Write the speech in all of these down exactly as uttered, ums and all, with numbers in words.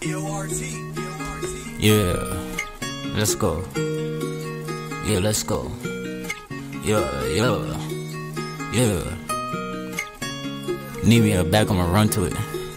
Yeah, let's go. Yeah, let's go. Yeah, yeah, yeah. Need me a bag, I'ma run to it.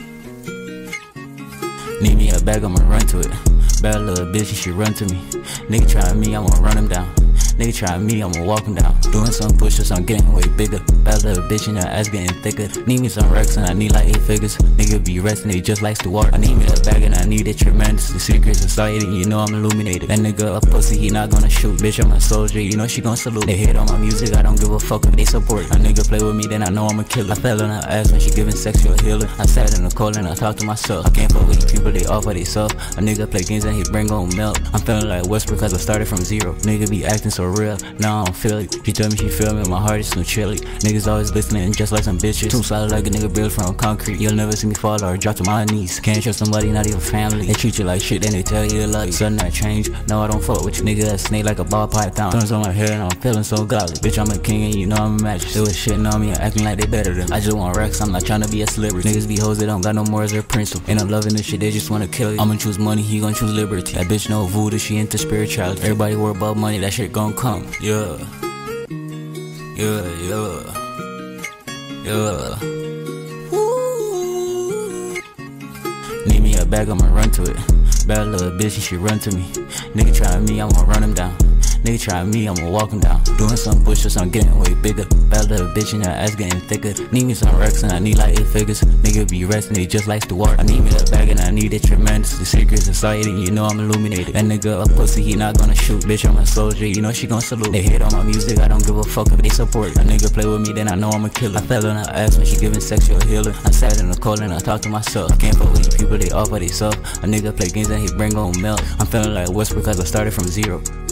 Need me a bag, I'ma run to it. Bad little bitch, she run to me. Nigga try me, I'ma run him down. Nigga try me, I'ma walk him down. Doing some push-ups, I'm getting way bigger. Bad little bitch and her ass getting thicker. Need me some racks and I need like eight figures. Nigga be resting, they just like Stuart. I need me a bag and I need it tremendous. The secret society, you know I'm illuminated. That nigga a pussy, he not gonna shoot. Bitch, I'm a soldier, you know she gon' salute. They hate on my music, I don't give a fuck if they support. A nigga play with me, then I know I'm a killer. I fell on her ass when she giving sexual healing. I sat in the cold and I talked to myself. I can't fuck with these people, they all for theyself. A nigga play games and his brain gon' melt. I'm feeling like Westbrook cause I started from zero. Nigga be acting so real, now I don't feel it. She tell me she feel me, my heart is so chilly. Niggas always listening just like some bitches. Too solid like a nigga built from concrete. You'll never see me fall or drop to my knees. Can't trust somebody, not even family. They treat you like shit, then they tell you like sudden I change. No, I don't fuck with you, nigga. A snake like a ball python. Thumbs on my head and I'm feeling so godly. Bitch, I'm a king and you know I'm a match. They was shitting on me and acting like they better than me. I just want racks, I'm not trying to be a celebrity. Niggas be hoes, they don't got no morals or principle. And I'm loving this shit, they just wanna kill you. I'ma choose money, he gon' choose liberty. That bitch know voodoo, she into spirituality. Everybody worry about money, that shit gon' come. Yeah. Yeah, yeah, yeah. Woo. Need me a bag, I'ma run to it. Bad little bitch, she run to me. Nigga try me, I'ma run him down. Nigga try me, I'ma walk him down. Doing some push-ups, I'm getting way bigger. Bad little bitch and her ass getting thicker. Need me some racks and I need like eight figures. Nigga be resting, they just like Stuart. I need me a bag and I need it tremendous. The secret society, you know I'm illuminated. That nigga a pussy, he not gonna shoot. Bitch, I'm a soldier, you know she gon' salute. They hate on my music, I don't give a fuck if they support. A nigga play with me, then I know I'm a killer. I fell on her ass when she giving sexual healing. I sat in the cold and I talked to myself. I can't fuck with these people, they all for theyself. A nigga play games and his brain gon' melt. I'm feeling like Westbrook cause I started from zero.